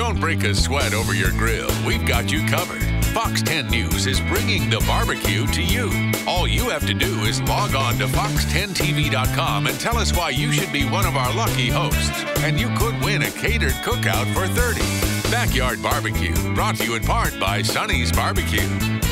Don't break a sweat over your grill. We've got you covered. Fox 10 News is bringing the barbecue to you. All you have to do is log on to fox10tv.com and tell us why you should be one of our lucky hosts. And you could win a catered cookout for 30. Backyard Barbecue, brought to you in part by Sonny's Barbecue.